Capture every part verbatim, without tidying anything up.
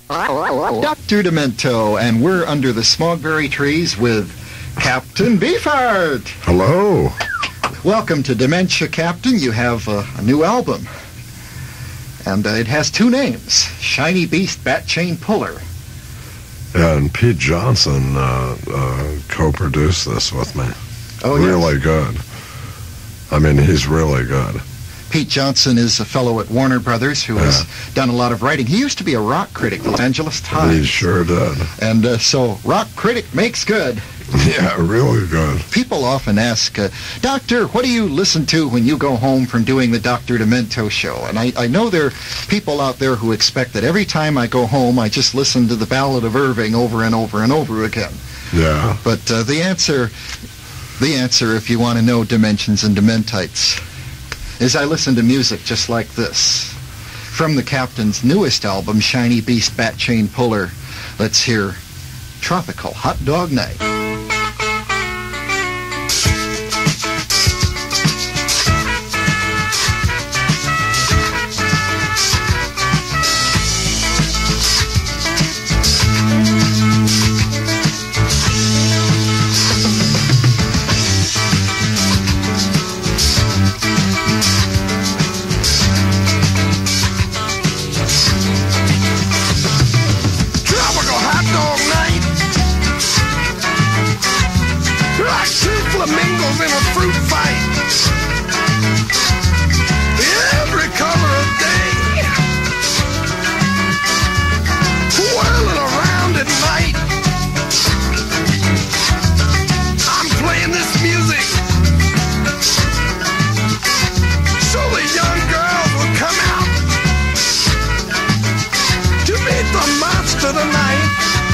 Doctor Demento, and we're under the smogberry trees with Captain Beefheart. Hello. Welcome to Dementia, Captain. You have uh, a new album, and uh, it has two names, Shiny Beast Bat Chain Puller. And Pete Johnson uh, uh, co-produced this with me. Oh, really yes. good. I mean, he's really good. Pete Johnson is a fellow at Warner Brothers who Yeah. has done a lot of writing. He used to be a rock critic at Los Angeles Times. He sure did. And uh, so, rock critic makes good. Yeah, really good. People often ask, uh, Doctor, what do you listen to when you go home from doing the Doctor Demento show? And I, I know there are people out there who expect that every time I go home, I just listen to the Ballad of Irving over and over and over again. Yeah. But uh, the answer, the answer, if you want to know dimensions and dementites, is I listen to music just like this. From the Captain's newest album, Shiny Beast Bat Chain Puller, let's hear Tropical Hot Dog Night. Flamingos in a fruit fight. Every color of day, whirling around at night. I'm playing this music so the young girls will come out to meet the monster tonight.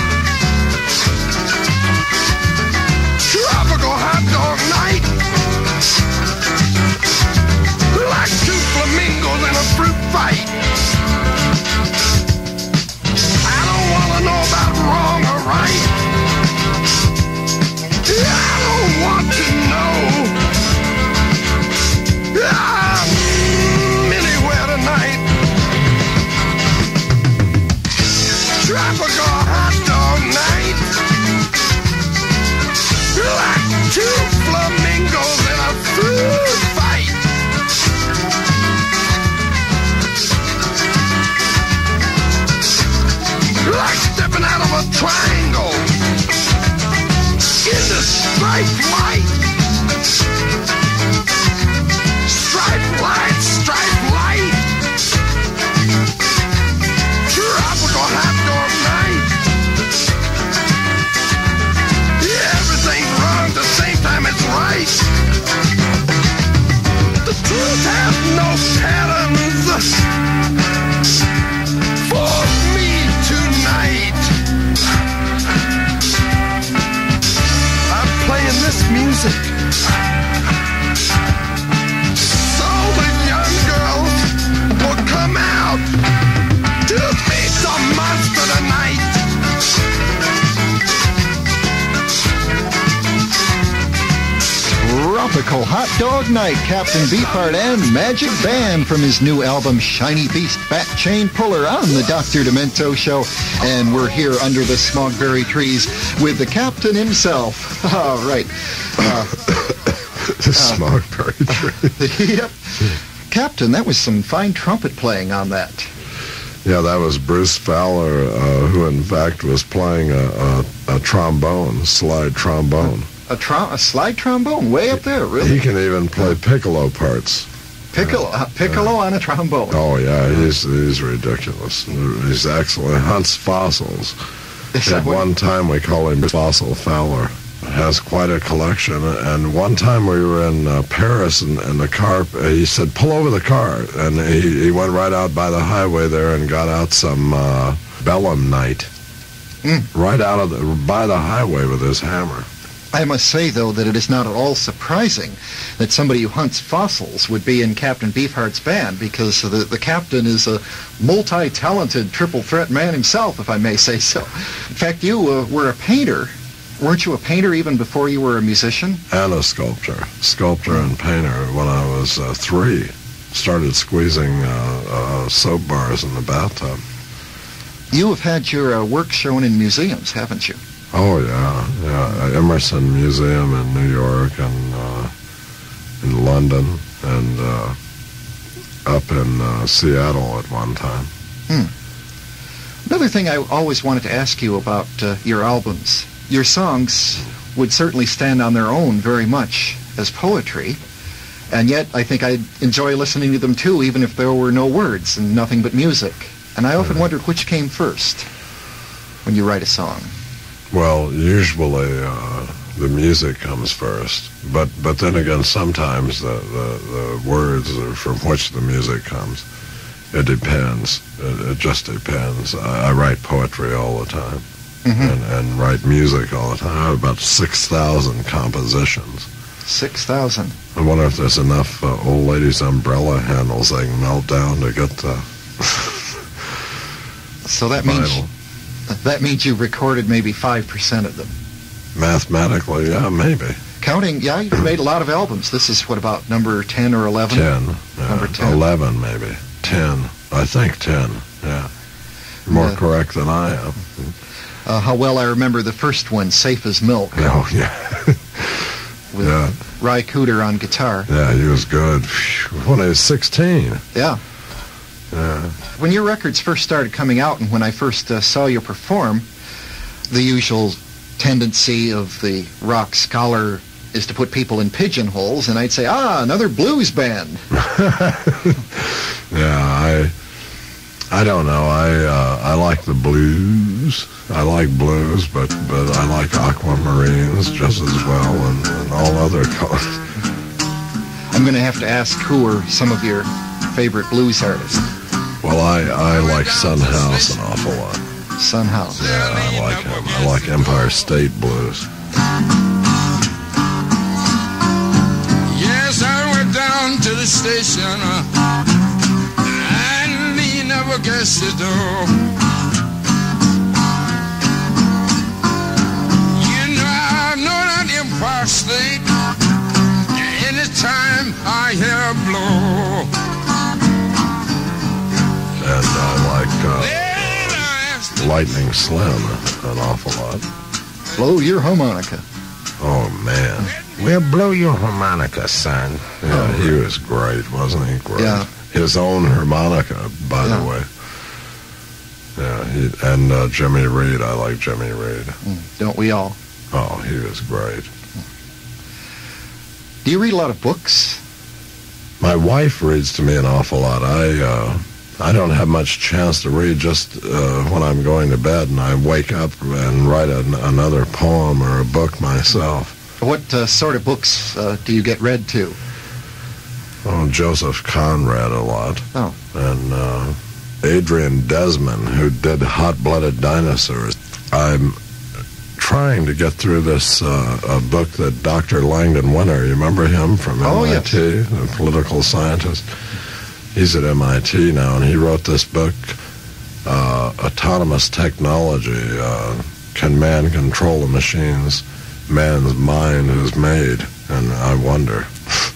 Tropical hot dog night, like two flamingos in a fruit fight. I don't want to know about wrong or right. I don't want to know. I'm anywhere tonight. Tropical hot dog night, like two flamingos in a fruit fight. Like stepping out of a triangle in the striped light. Striped light, striped light. Tropical hot dog night. Everything's wrong at the same time it's right. The truth has no patterns for me tonight. I'm playing this music so the young girls will come out to meet the monster tonight. Tropical Hot Dog Night, Captain Beefheart and Magic Band from his new album, Shiny Beast Bat Chain Puller, on the Doctor Demento Show. And we're here under the smogberry trees with the Captain himself. All right. Uh, The smogberry tree. Yep. Captain, that was some fine trumpet playing on that. Yeah, that was Bruce Fowler, uh, who in fact was playing a, a, a trombone, slide trombone. A, trom- a slide trombone, way up there, really? He can even play piccolo parts. Piccolo, uh, piccolo on a trombone. Oh yeah, he's he's ridiculous. He's excellent. Hunts fossils. Is that At what- one time we call him Fossil Fowler. Has quite a collection. And one time we were in uh, Paris, and, and the car, uh, he said, pull over the car. And he, he went right out by the highway there and got out some uh, Bellum Night. Mm. Right out of the, by the highway with his hammer. I must say, though, that it is not at all surprising that somebody who hunts fossils would be in Captain Beefheart's band, because the, the captain is a multi-talented triple threat man himself, if I may say so. In fact, you uh, were a painter. Weren't you a painter even before you were a musician? And a sculptor. Sculptor and painter when I was uh, three. Started squeezing uh, uh, soap bars in the bathtub. You have had your uh, work shown in museums, haven't you? Oh, yeah. Yeah. Emerson Museum in New York and uh, in London and uh, up in uh, Seattle at one time. Hmm. Another thing I always wanted to ask you about uh, your albums. Your songs would certainly stand on their own very much as poetry, and yet I think I'd enjoy listening to them too, even if there were no words and nothing but music. And I often wondered which came first when you write a song. Well, usually uh, the music comes first, but but then again, sometimes the, the, the words are from which the music comes. It depends. It, it just depends. I, I write poetry all the time, Mm-hmm. and, and write music all the time. I have about six thousand compositions. Six thousand. I wonder if there's enough uh, old ladies' umbrella handles they can melt down to get the So that means vinyl. that means you recorded maybe five percent of them. Mathematically, yeah, maybe. Counting, yeah, you've made a lot of albums. This is what, about number ten or eleven? Ten. Yeah. Number ten. Eleven, maybe. Ten. I think ten, yeah. More Yeah. correct than I am. Uh, how well I remember the first one, Safe as Milk, Oh, yeah. with Yeah. Ry Cooder on guitar. Yeah, he was good. Phew, when he was sixteen. Yeah. Yeah. When your records first started coming out and when I first uh, saw you perform, the usual tendency of the rock scholar is to put people in pigeonholes, and I'd say, ah, another blues band. Yeah, I I don't know. I uh, I like the blues. I like blues, but but I like aquamarines just as well, and, and all other colors. I'm going to have to ask who are some of your favorite blues artists. Well, I I like Son House an awful lot. Son House. Yeah, I like him. I like Empire State Blues. Yes, I went down to the station uh, and he never guessed it though. You know, I know that Empire State anytime I hear a blow. And I like uh, Then I asked Lightning Slim an awful lot. Blow your harmonica. Oh, man. We'll blow your harmonica, son. Yeah, he was great, wasn't he? Great. Yeah. His own harmonica, by Yeah. the way. Yeah, he, and uh, Jimmy Reed. I like Jimmy Reed. Mm, don't we all? Oh, he was great. Do you read a lot of books? My wife reads to me an awful lot. I uh, I don't have much chance to read just uh, when I'm going to bed, and I wake up and write an, another poem or a book myself. What uh, sort of books uh, do you get read to? Oh, Joseph Conrad a lot. Oh. And uh, Adrian Desmond, who did Hot-Blooded Dinosaurs. I'm trying to get through this uh, a book that Doctor Langdon Winter, you remember him from Oh, M I yes. T, the political scientist? He's at M I T now, and he wrote this book, uh, Autonomous Technology. Uh, Can Man Control the Machines Man's Mind Has Made? And I wonder.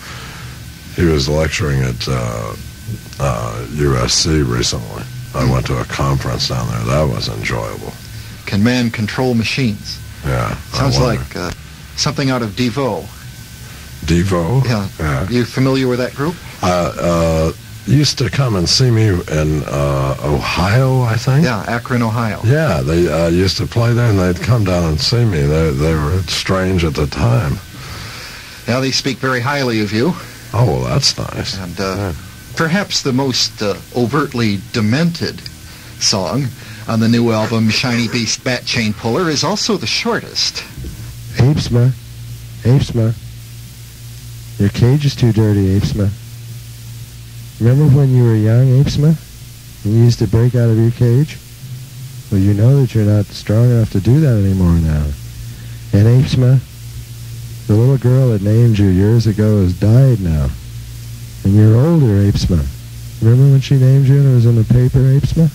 He was lecturing at uh, uh, U S C recently. I went to a conference down there. That was enjoyable. Can Man Control Machines? Yeah. I Sounds wonder. like uh, something out of Devo. Devo? Yeah. Yeah. You familiar with that group? Uh, uh, used to come and see me in uh, Ohio, I think. Yeah, Akron, Ohio. Yeah, they uh, used to play there, and they'd come down and see me. They they were strange at the time. Now they speak very highly of you, Oh, well, that's nice. and uh, Yeah. perhaps the most uh, overtly demented song on the new album, Shiny Beast Bat Chain Puller, is also the shortest. Apesma, Apesma, your cage is too dirty, Apesma. Remember when you were young, Apesma, and you used to break out of your cage? Well, you know that you're not strong enough to do that anymore now. And Apesma, the little girl that named you years ago has died now. And you're older, Apesma. Remember when she named you and it was in the paper, Apesma?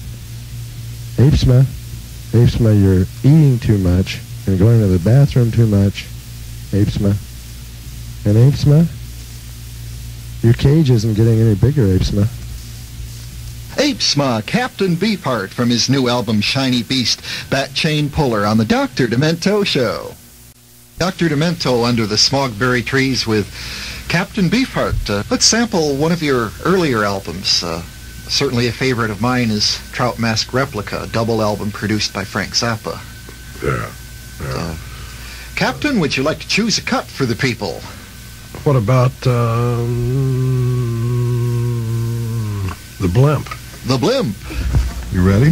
Apesma, Apesma, you're eating too much and going to the bathroom too much, Apesma. And Apesma, your cage isn't getting any bigger, Apesma. Apesma, Captain Beefheart from his new album Shiny Beast, Bat Chain Puller on the Doctor Demento Show. Doctor Demento under the smogberry trees with Captain Beefheart. Uh, let's sample one of your earlier albums. Uh, certainly a favorite of mine is Trout Mask Replica, a double album produced by Frank Zappa. Yeah, yeah. Uh, Captain, would you like to choose a cut for the people? What about um, the Blimp? The Blimp. You ready?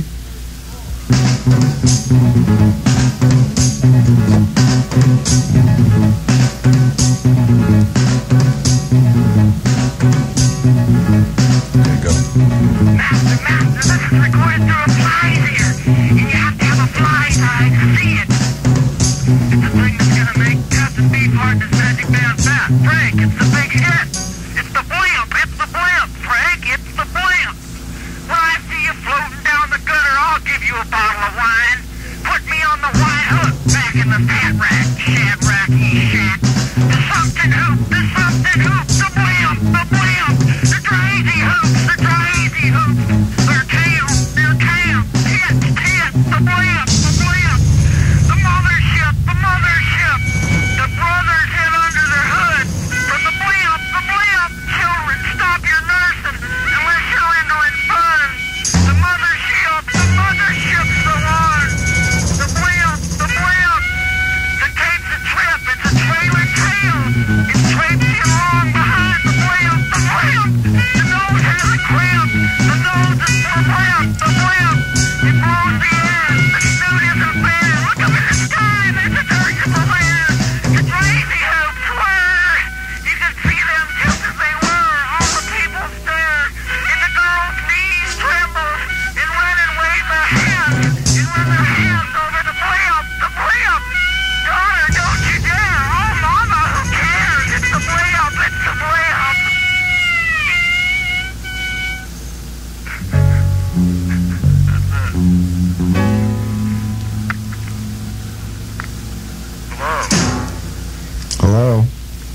Okay, go. Master, master, this is recorded through a fly here, and you have to have a fly eye to see it. It's the thing that's gonna make Captain Beefheart and his magic band fat. Frank, it's the big hit. It's the blimp, it's the blimp, Frank, it's the blimp. When I see you floating down the gutter, I'll give you a bottle of wine. Put me on the white hook, back in the fat rack, shadracky shack. The something hoop, the something hoop, the blimp, the blimp. The crazy hoops, the crazy hoops. Their camp, their camp, hit, hit, the blimp, the blimp. The mothership, the mothership. The brothers hit under their hood. From the blimp, the blimp. Children, stop your nursing unless you're entering fun. The mothership, the mothership's the one. The blimp, the blimp. The tape's a trip, it's a trailer tail. It traipses you along behind the blimp, the blimp. The nose has a cramp. The nose is for blimp, the blimp. It blows the air. The snoot isn't fair. Look up in the sky, there's a dirigible there. The crazy hoops whir. You can see them just as they were. All the people stare. And the girl's knees tremble. And run and wave their hands. And run their hands over the blimp, the blimp. Daughter, don't you dare. Oh, mama, who cares? It's the blimp, it's the blimp. Hello?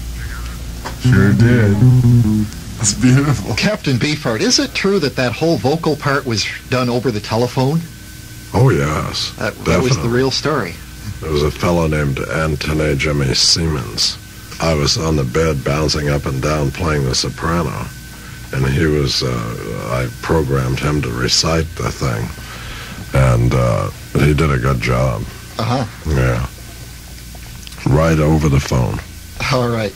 Sure did. That's beautiful. Captain Beefheart, is it true that that whole vocal part was done over the telephone? Oh, yes. That, that was the definitely. real story. There was a fellow named Antony Jimmy Siemens. I was on the bed bouncing up and down playing the soprano, and he was, uh, I programmed him to recite the thing, and uh, he did a good job. Uh-huh. Yeah. Right over the phone. All right.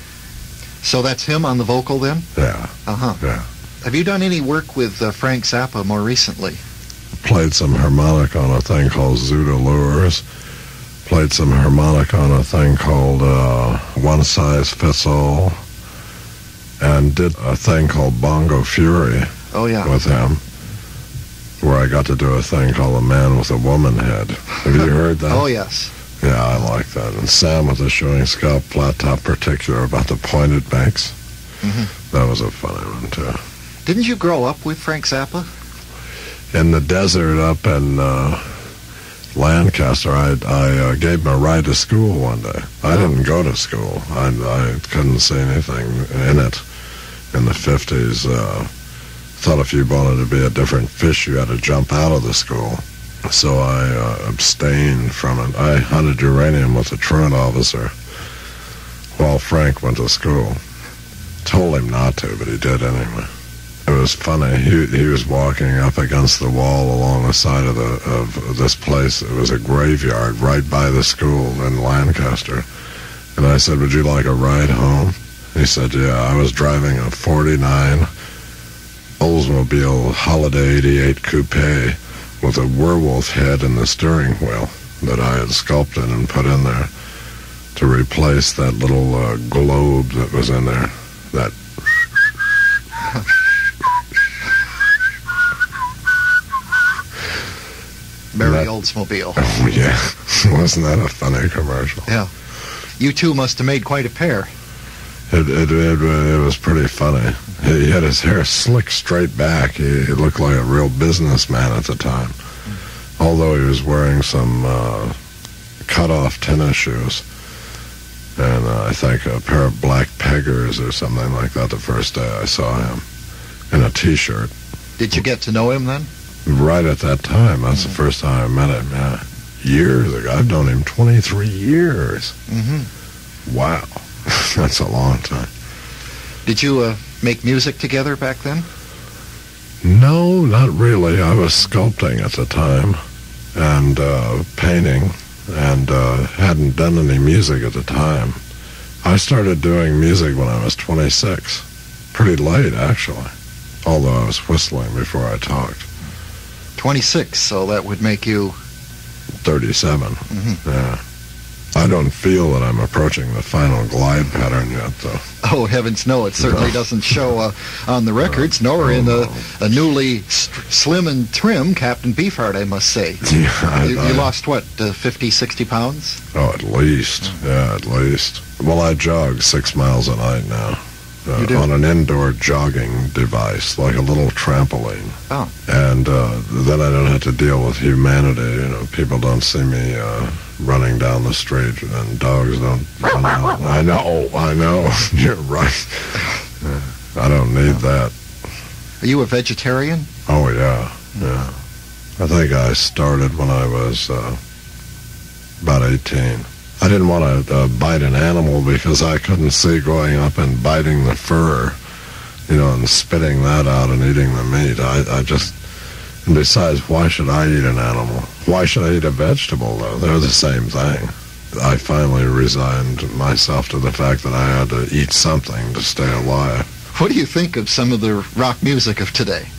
So that's him on the vocal then? Yeah, Uh-huh. yeah. Have you done any work with uh, Frank Zappa more recently? Played some harmonica on a thing called Zuda Lures. Played some harmonica on a thing called uh, One Size Fits All. And did a thing called Bongo Fury Oh, yeah. with him, where I got to do a thing called A Man with a Woman Head. Have you heard that? Oh, yes. Yeah, I like that. And Sam with the showing scalp, flat top particular about the point it makes. Mhm. That was a funny one, too. Didn't you grow up with Frank Zappa? In the desert up in uh, Lancaster, I, I uh, gave him a ride to school one day. I Oh. didn't go to school. I, I couldn't see anything in it in the fifties. Uh, thought if you wanted to be a different fish, you had to jump out of the school. So I uh, abstained from it. I hunted uranium with a truant officer while Frank went to school. Told him not to, but he did anyway. It was funny. He he was walking up against the wall along the side of the of this place. It was a graveyard right by the school in Lancaster. And I said, "Would you like a ride home?" He said, "Yeah." I was driving a forty-nine Oldsmobile Holiday eighty-eight coupe with a werewolf head in the steering wheel that I had sculpted and put in there to replace that little uh, globe that was in there. That Merry That- Oldsmobile. Oh, yeah. Wasn't that a funny commercial? Yeah. You two must have made quite a pair. It, it, it, it was pretty funny. He had his hair slicked straight back. He, he looked like a real businessman at the time. Although he was wearing some uh, cut-off tennis shoes. And uh, I think a pair of black peggers or something like that the first day I saw him. And a T-shirt. Did you get to know him then? Right at that time. That's the first time I met him, yeah. Years ago. I've known him twenty-three years. Mm-hmm. Wow. That's a long time. Did you uh, make music together back then? No, not really. I was sculpting at the time and uh, painting and uh, hadn't done any music at the time. I started doing music when I was twenty-six. Pretty late, actually. Although I was whistling before I talked. twenty-six, so that would make you... thirty-seven. Mm-hmm. Yeah. I don't feel that I'm approaching the final glide pattern yet, though. Oh, heavens, no. It certainly No. doesn't show uh, on the records, nor in a, a newly st- slim and trim Captain Beefheart, I must say. Yeah, I, You, I, you lost, what, uh, fifty, sixty pounds? Oh, at least. Yeah, at least. Well, I jog six miles a night now. Uh, You do? on an indoor jogging device, like a little trampoline. Oh. And uh, then I don't have to deal with humanity. You know, people don't see me uh, running down the street, and dogs don't run out. I know, I know. You're right. Yeah, I don't need that. Are you a vegetarian? Oh, yeah, yeah. I think I started when I was uh, about eighteen. I didn't want to uh, bite an animal because I couldn't see going up and biting the fur, you know, and spitting that out and eating the meat. I, I just, and besides, why should I eat an animal? Why should I eat a vegetable, though? They're the same thing. I finally resigned myself to the fact that I had to eat something to stay alive. What do you think of some of the rock music of today?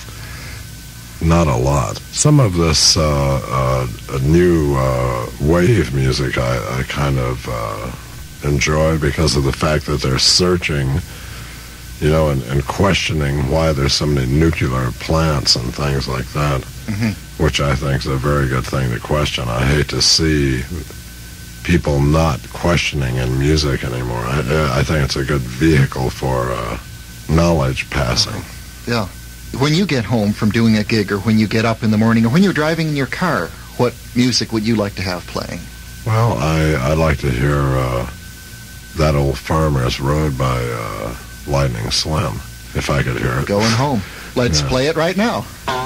Not a lot. Some of this uh, uh, new uh, wave music I, I kind of uh, enjoy because of the fact that they're searching, you know, and, and questioning why there's so many nuclear plants and things like that, Mm-hmm. which I think is a very good thing to question. I hate to see people not questioning in music anymore. I, I think it's a good vehicle for uh, knowledge passing. Yeah. When you get home from doing a gig, or when you get up in the morning, or when you're driving in your car, what music would you like to have playing? Well, I, I like to hear uh, That Old Farmer's Road by uh, Lightning Slim, if I could hear it. Going home. Let's Yeah. play it right now.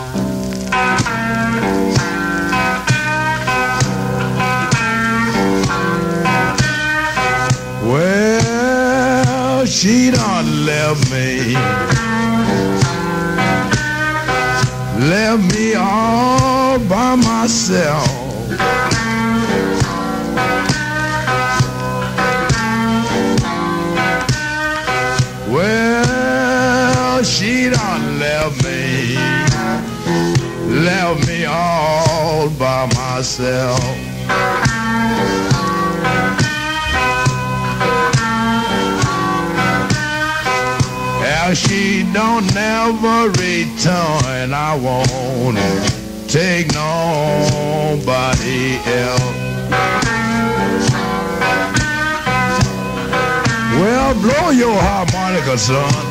Well, she done left me. Left me all by myself. Well, she done left me. Left me all by myself. Well, she don't never return. I won't take nobody else. Well, blow your harmonica, son.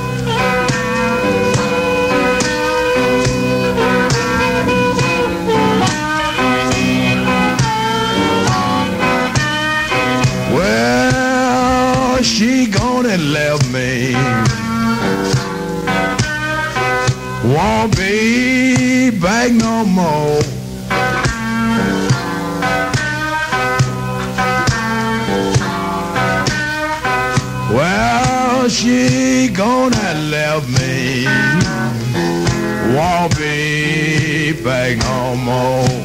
Well, she gone and left me. Won't be back no more. Well, she gone and left me. Won't be back no more.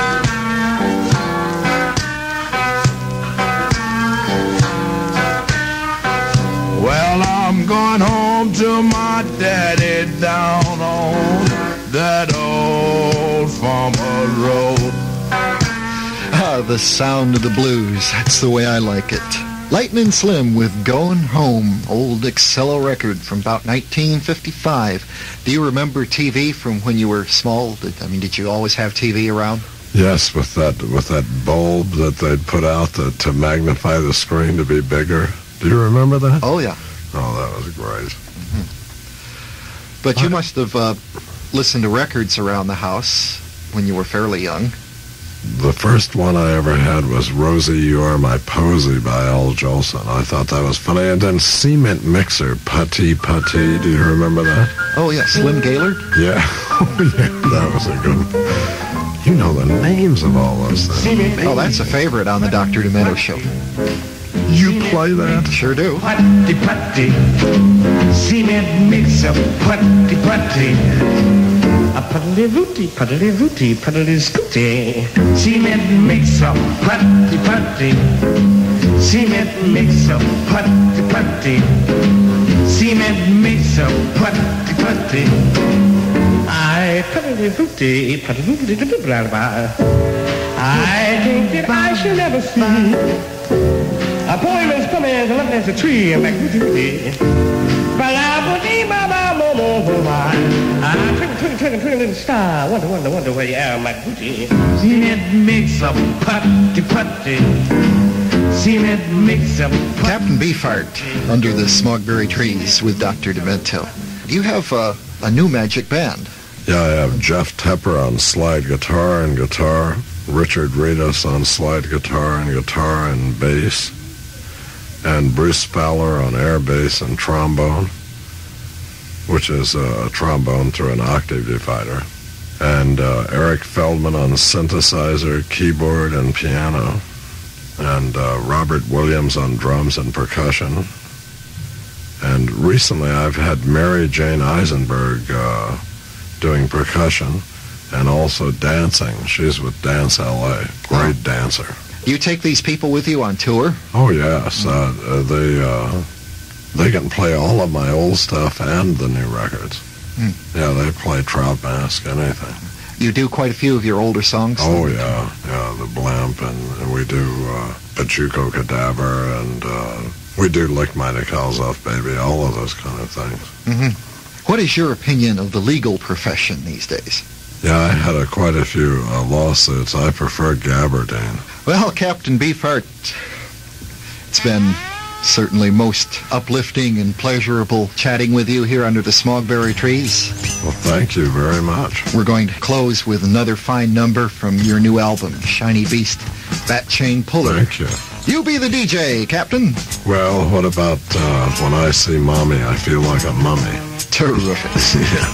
Well, I'm going home to my daddy down on that old farmer road. Ah, the sound of the blues. That's the way I like it. Lightning Slim with Going Home, old Excello record from about nineteen fifty-five. Do you remember T V from when you were small? Did, I mean, did you always have T V around? Yes, with that with that bulb that they'd put out to, to magnify the screen to be bigger. Do you remember that? Oh, yeah. Oh, that was great. But you must have uh, listened to records around the house when you were fairly young. The first one I ever had was Rosie, You Are My Posy by Al Jolson. I thought that was funny. And then Cement Mixer, Putty Putty. Do you remember that? Oh, yeah, Slim Gaylord? Yeah. Oh, yeah, that was a good one. You know the names of all those things. Oh, that's a favorite on the Doctor Demento show. You play that? Sure do. Putty putty, cement mixer, putty putty. A puddly rooty, puddly rooty, puddly scooty. Cement mixer, putty putty. Cement mixer, putty putty. Cement mixer, putty putty. I puddly rooty, puddly rooty, blah blah. I think that I should never see. A poem is coming as lovely as a tree, and like woody. But I would eat my mama, mama, I twinkle, twinkle, twinkle, twinkle, little star. Wonder, wonder, wonder where you are, my booty. Cement mix up, putty, putty. Cement mix up, Captain Beefheart, Under the Smogberry Trees with Doctor Demento. You have uh, a new magic band. Yeah, I have Jeff Tepper on slide guitar and guitar, Richard Reedus on slide guitar and guitar and bass, and Bruce Fowler on air bass and trombone, which is a trombone through an octave divider, and uh, Eric Feldman on synthesizer, keyboard, and piano, and uh, Robert Williams on drums and percussion. And recently I've had Mary Jane Eisenberg uh, doing percussion and also dancing. She's with Dance L A. Great oh. dancer. You take these people with you on tour? Oh, yes. Uh, they uh, they can play all of my old stuff and the new records. Mm. Yeah, they play Trout Mask, anything. You do quite a few of your older songs? Oh, yeah. Yeah, the Blimp, and, and we do uh, Pachuco Cadaver, and uh, we do Lick My Decals Off, Baby, all of those kind of things. Mm-hmm. What is your opinion of the legal profession these days? Yeah, I had a, quite a few uh, lawsuits. I prefer Gabardine. Well, Captain Beefheart, it's been certainly most uplifting and pleasurable chatting with you here under the Smogberry trees. Well, thank you very much. We're going to close with another fine number from your new album, Shiny Beast, Bat Chain Puller. Thank you. You be the D J, Captain. Well, what about uh, When I See Mommy, I Feel Like a Mummy? Terrific. Yeah.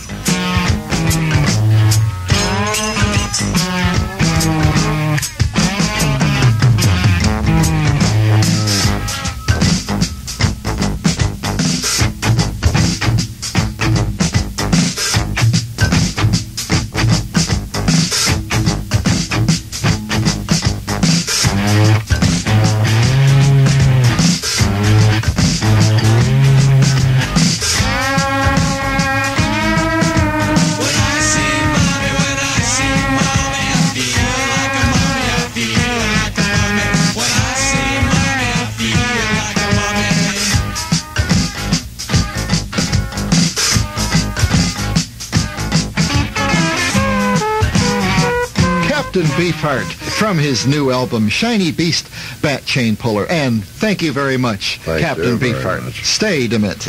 Beefheart from his new album, Shiny Beast, Bat Chain Puller. And thank you very much, thank Captain you very Beefheart. Much. Stay Dement.